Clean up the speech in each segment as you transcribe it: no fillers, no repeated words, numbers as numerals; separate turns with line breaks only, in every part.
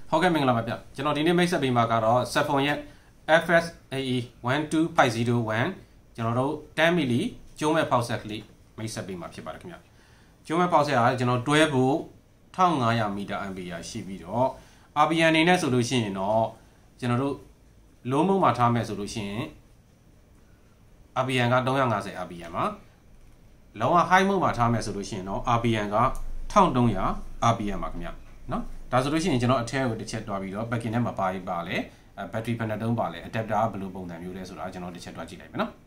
ဟုတ်ကဲ့မင်္ဂလာပါဗျကျွန်တော်ဒီနေ့မိတ်ဆက်ပေးမှာကတော့ Cellphone ရဲ့ FSAE 12501ကျွန်တော်တို့10 mili ကျုံးမဲ့ဖောက်ဆက်ကလေးမိတ်ဆက်ပေးမှာဖြစ်ပါတယ်ခင်ဗျကျုံးမဲ့ဖောက်ဆက်ကကျွန်တော်တွဲဖို့1500မီတာ ampere ရှိပြီးတော့ RPM အနေနဲ့ဆိုလို့ရှိရင်တော့ကျွန်တော်တို့လုံးမုံမှာထားမယ်ဆိုလို့ရှိရင် RPM က350 RPM ပါလောက high မုံမှာထားမယ်ဆိုလို့ရှိရင်တော့ RPM က1300 RPM ပါခင်ဗျနော်ဒါဆိုလို့ရှိရင်ကျွန်တော်အထက်ကိုတစ်ချက်တွားပြီးတော့ backing ထဲမှာပါလဲ battery ဘယ်နှတုံးပါလဲ adapter ဘယ်လိုပုံစံမျိုးလဲဆိုတာကျွန်တော်တစ်ချက်တွားကြည့်လိုက်မယ်နော်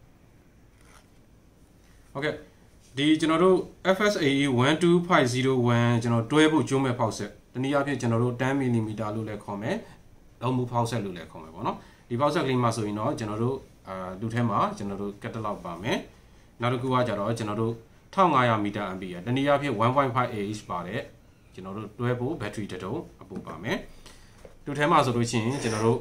ဟုတ်ကဲ့ဒီကျွန်တော်တို့ FSAE 12501ကျွန်တော်တွဲဖို့ကျိုးမဲ့ဖောက်ဆက်တနည်းအားဖြင့်ကျွန်တော်တို့10 mm လို့လည်းခေါ်မယ်လုံးမှုဖောက်ဆက်လို့လည်းခေါ်မယ်ပေါ့နော်ဒီဖောက်ဆက်ကလေးမှာဆိုရင်တော့ကျွန်တော်တို့လူထဲမှာကျွန်တော်တို့ catalog ပါမယ်နောက်တစ်ခုကကြတော့ကျွန်တော်တို့1500 mAh တနည်းအားဖြင့် 1.5Ah ပါတယ်ကျွန်တော်တို့တွဲဖို့ battery တစ်တုံးအပူပါမယ်တူထဲမှာဆိုလို့ရှိရင်ကျွန်တော်တို့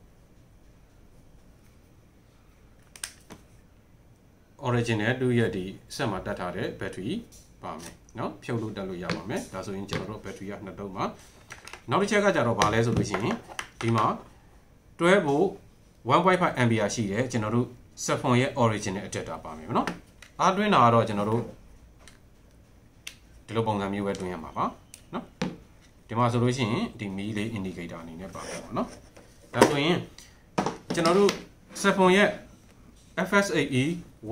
original တူရဲ့ဒီဆက်မှာတက်ထားတဲ့ battery ပါမယ်เนาะဖြုတ်လို့တက်လို့ရပါမယ်ဒါဆိုရင်ကျွန်တော်တို့ battery က2တုံးပါနောက်တစ်ချက်ကကြတော့ဗာလဲဆိုလို့ရှိရင်ဒီမှာတွဲဖို့ 1.5 ampere ရှိတယ်ကျွန်တော်တို့ Cellphone ရဲ့ original adapter ပါမယ်เนาะအားတွင်းတာကတော့ကျွန်တော်တို့ဒီလိုပုံစံမျိုးပဲတွင်းရမှာပါနော်ဒီမှာဆိုလို့ရှိရင်ဒီမီးလေး indicator အနေနဲ့ပါတယ်ပေါ့နော်ဒါဆိုရင်ကျွန်တော်တို့ Cellphone ရဲ့ FSAE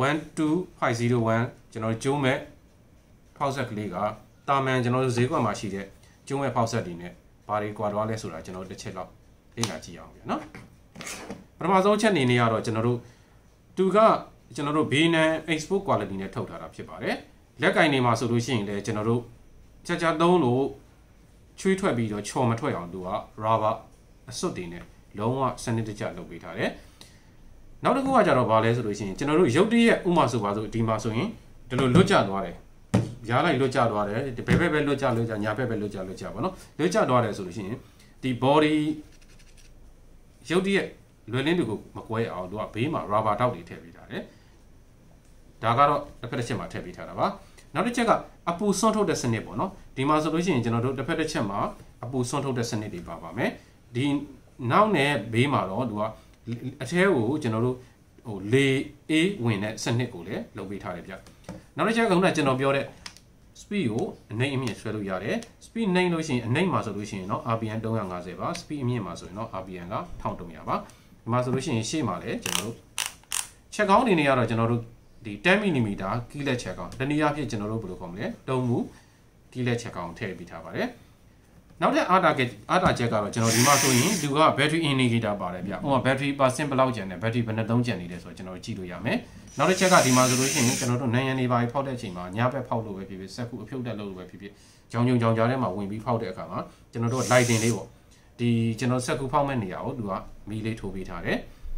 12501ကျွန်တော်ကျုံးမဲ့ဖောက်ဆက်ကလေးကတာမန်ကျွန်တော်တို့ဈေးကွက်မှာရှိတဲ့ကျုံးမဲ့ဖောက်ဆက်တွေနဲ့ဘာတွေကွာသွားလဲဆိုတာကျွန်တော်တို့တစ်ချက်တော့လေ့လာကြည့်အောင်ပြနော်ပထမဆုံးချက်အနေနဲ့ကတော့ကျွန်တော်တို့သူကကျွန်တော်တို့ B&N export quality နဲ့ထုတ်ထားတာဖြစ်ပါတယ်လက်ကင်နေမှာဆိုလို့ရှိရင်လည်းကျွန်တော်တို့ချက်ချက်သုံးလို့ချွေးထွက်ပြီးတော့ချော်မထွက်အောင်သူက rubber အစွတ်တွေနဲ့လုံးဝစနစ်တကျလုပ်ပေးထားတယ်နောက်တစ်ခုကကြတော့ဗာလဲဆိုလို့ရှိရင်ကျွန်တော်တို့ရုပ်တရက်ဥမာဆိုပါဆိုဒီမှာဆိုရင်ဒီလိုလွတ်ကျသွားတယ်ရားလိုက်လွတ်ကျသွားတယ်ဘယ်ဘက်ပဲလွတ်ကျညာဘက်ပဲလွတ်ကျပေါ့နော်လွတ်ကျသွားတယ်ဆိုလို့ရှိရင်ဒီ body ရုပ်တရက်လွယ်လင်းတွေကိုမကွဲအောင်သူကဘေးမှာ rubber တောက်တွေထည့်ပေးထားတယ်ဒါကတော့တစ်ဖက်တစ်ချက်မှာထည့်ပေးထားတာပါနောက်တစ်ချက်ကအပူဆွန့်ထုတ်တဲ့စနစ်ပေါ့နော်ဒီမှာဆိုလို့ရှိရင်ကျွန်တော်တို့တစ်ဖက်တစ်ချက်မှာအပူဆွန့်ထုတ်တဲ့စနစ်တွေပါပါမယ်ဒီနောက်နဲ့ဘေးမှာတော့သူကအထဲကိုကျွန်တော်တို့ဟိုလေအေးဝင်တဲ့စနစ်ကိုလည်းလုပ်ပေးထားတယ်ဗျနောက်တစ်ချက်ကကျွန်တော်ပြောတဲ့ speed ကိုအနှိမ့်အမြင့်ဆွဲလို့ရတယ် speed နှိမ့်လို့ရှိရင်အနှိမ့်မှာဆိုလို့ရှိရင်တော့ RPM 350ပါ speed အမြင့်မှာဆိုရင်တော့ RPM က1300ပါဒီမှာဆိုလို့ရှိရင်ရှေ့မှာလည်းကျွန်တော်တို့ချက်ကောင်းအနေနဲ့ကတော့ကျွန်တော်တို့ဒီ10 mm ကီးလက်ချက်ကောင်တနည်းအားဖြင့်ကျွန်တော်တို့ဘယ်လိုခေါ်မလဲတုံးမှုကီးလက်ချက်ကောင်ထည့်ပေးထားပါတယ်နောက်ထပ်အားတာချက်ကတော့ကျွန်တော်ဒီမှာဆိုရင်သူက battery indicator ပါတယ်ဗျဥပမာ battery percent ဘယ်လောက်ကျန်တယ် battery ဘယ်နှသုံးကျန်နေတယ်ဆိုတော့ကျွန်တော်ကြည့်လို့ရမယ်နောက်တစ်ချက်ကဒီမှာဆိုလို့ရှိရင်ကျွန်တော်တို့နိုင်ရန်နေပါဖောက်တဲ့အချိန်မှာညဘက်ဖောက်လို့ပဲဖြစ်ဖြစ်စက်ခုအဖြုတ်တက်လို့ပဲဖြစ်ဖြစ်ကြောင်ကြားထဲမှာဝင်ပြီးဖောက်တဲ့အခါမှာကျွန်တော်တို့ lighting လေးပေါ့ဒီကျွန်တော်စက်ခုဖောက်မဲ့နေရာကိုသူကမီးလေးထိုးပေးထားတယ်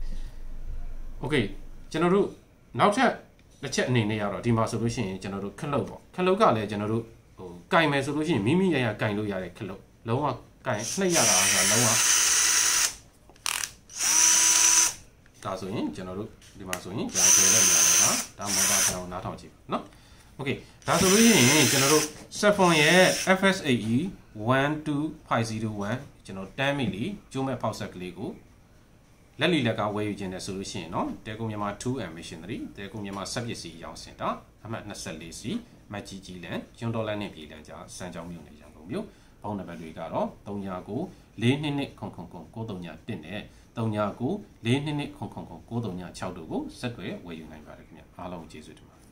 okay ကျွန်တော်တို့နောက်ထပ်တစ်ချက်အနေနဲ့ရတော့ဒီမှာဆိုလို့ရှိရင်ကျွန်တော်တို့ခလုတ်ပေါ့ခလုတ်ကလည်းကျွန်တော်တို့ဟိုကင်မယ်ဆိုလို့ရှိရင်မိမိရကင်လို့ရတဲ့ခလုတ်လုံးဝကင်နှိပ်ရတာကလုံးဝဒါဆိုရင်ကျွန်တော်တို့ဒီမှာဆိုရင်ကြာကျဲတဲ့နေရာတွေမှာဒါမော်တာတောင်နားထောင်ကြည့်နော်โอเคဒါဆိုလို့ရှိရင်ကျွန်တော်တို့ Cellphone ရဲ့ FSAE 12501ကျွန်တော်10 mili ကျိုးမဲ့ဖောက်ဆက်ကလေးကိုလက်လီလက်ကဝယ်ယူခြင်းနဲ့ဆိုလို့ရှိရင်เนาะတဲကုမြန်မာ 2M machinery တဲကုမြန်မာစက်ပစ္စည်းရောင်းစင်တာအမှတ်24စီမတ်ကြီးလန်ကျွန်းဒေါ်လာနဲ့ပြည်လန်ကြားစံကြောင်းမြို့နယ်ရန်ကုန်မြို့ဖုန်းနံပါတ်တွေကတော့39 422 933 နဲ့39 422 933 936တို့ကိုဆက်သွယ်ဝယ်ယူနိုင်ပါတယ်ခင်ဗျအားလုံးကျေးဇူးတင်ပါတယ်